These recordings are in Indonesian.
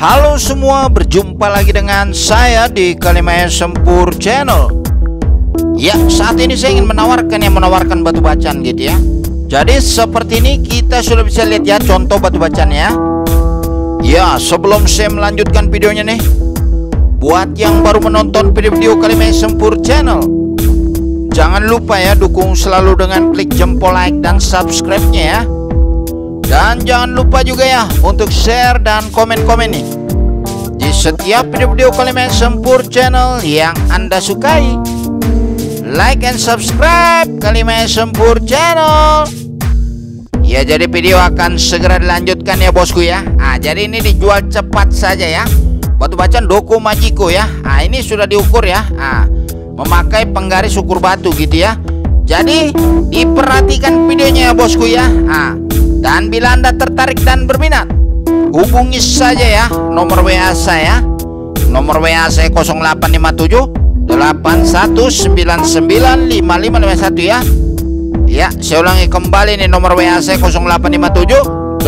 Halo semua, berjumpa lagi dengan saya di Kalimaya Sempur Channel. Ya, saat ini saya ingin menawarkan batu bacan gitu ya. Jadi seperti ini kita sudah bisa lihat ya contoh batu bacannya. Ya, sebelum saya melanjutkan videonya nih, buat yang baru menonton video-video Kalimaya Sempur Channel, jangan lupa ya dukung selalu dengan klik jempol like dan subscribe-nya ya. Dan jangan lupa juga ya untuk share dan komen-komen nih di setiap video-video Kalimaya Sempur Channel yang Anda sukai. Like and subscribe Kalimaya Sempur Channel. Ya, jadi video akan segera dilanjutkan ya bosku ya. Jadi ini dijual cepat saja ya. Batu bacan Doko Majiko ya. Ini sudah diukur ya. Memakai penggaris ukur batu gitu ya. Jadi diperhatikan videonya ya bosku ya. Dan bila Anda tertarik dan berminat, hubungi saja ya nomor WA saya. Nomor WA saya 0857 81995551 ya. Ya, saya ulangi kembali nih nomor WA saya 0857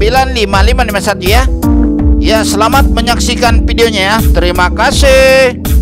81995551 ya. Ya, selamat menyaksikan videonya ya. Terima kasih.